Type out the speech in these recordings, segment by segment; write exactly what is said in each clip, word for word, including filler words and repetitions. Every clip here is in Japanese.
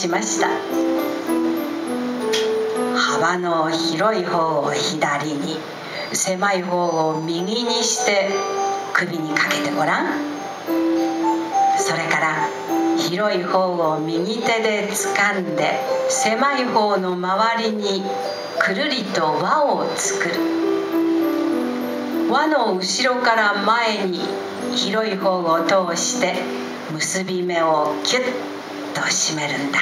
しました。幅の広い方を左に、狭い方を右にして首にかけてごらん。それから広い方を右手で掴んで、狭い方の周りにくるりと輪を作る。輪の後ろから前に広い方を通して結び目をキュッと締めるんだ。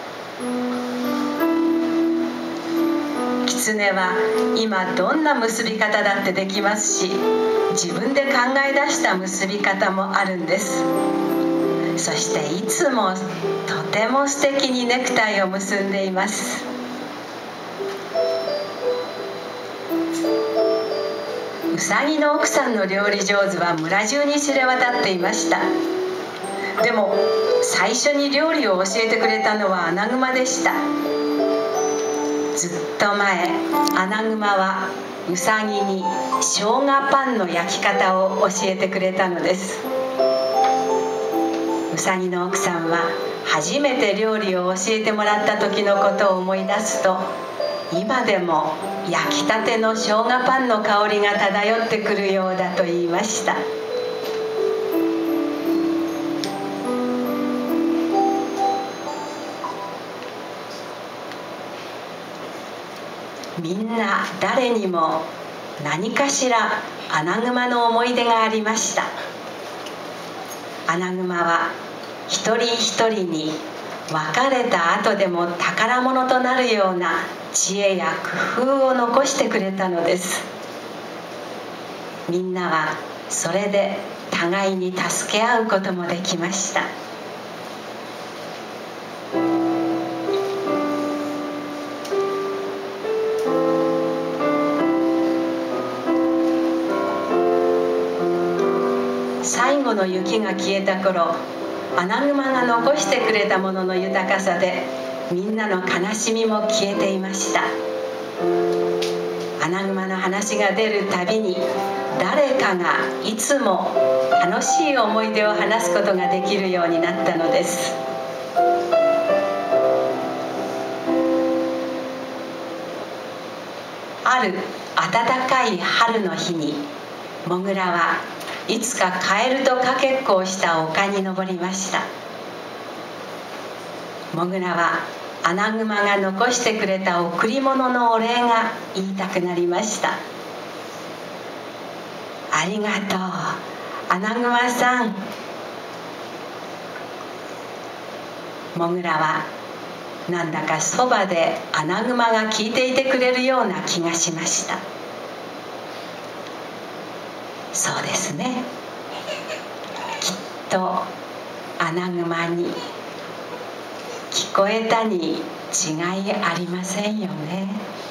狐は今どんな結び方だってできますし、自分で考え出した結び方もあるんです。そしていつもとても素敵にネクタイを結んでいます。うさぎの奥さんの料理上手は村中に知れ渡っていました。でも最初に料理を教えてくれたのはアナグマでした。ずっと前、アナグマはうさぎに生姜パンの焼き方を教えてくれたのです。うさぎの奥さんは初めて料理を教えてもらった時のことを思い出すと、今でも焼きたての生姜パンの香りが漂ってくるようだと言いました。みんな誰にも何かしらアナグマの思い出がありました。アナグマは一人一人に別れた後でも宝物となるような知恵や工夫を残してくれたのです。みんなはそれで互いに助け合うこともできました。最後の雪が消えた頃、アナグマが残してくれたものの豊かさでみんなの悲しみも消えていました。アナグマの話が出るたびに誰かがいつも楽しい思い出を話すことができるようになったのです。ある暖かい春の日に、モグラはいつかカエルとかけっこをした丘に登りました。モグラはアナグマが残してくれた贈り物のお礼が言いたくなりました。ありがとう、アナグマさん。モグラはなんだかそばでアナグマが聞いていてくれるような気がしました。そうですね、きっとアナグマに聞こえたに違いありませんよね。